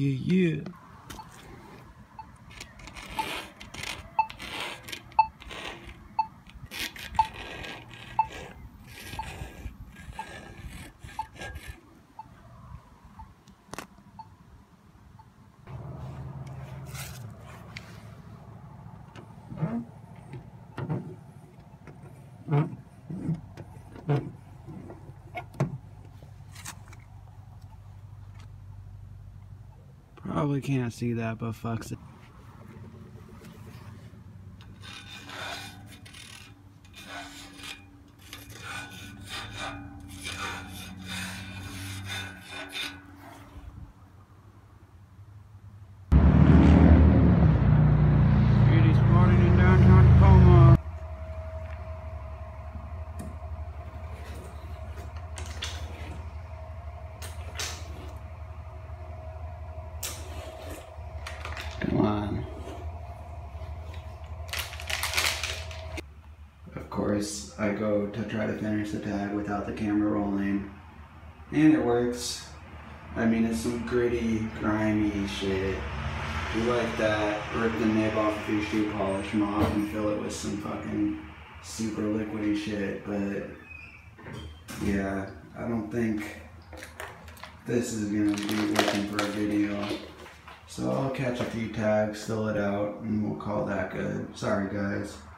Yeah. Probably can't see that, but fucks it. Graffiti spotted in downtown Tacoma. Come on. Of course, I go to try to finish the tag without the camera rolling, and it works. I mean, it's some gritty, grimy shit. You like that, rip the nib off of your shoe polish mop and fill it with some fucking super liquidy shit, but yeah, I don't think this is gonna be working for a video. So I'll catch a few tags, fill it out, and we'll call that good. Sorry guys.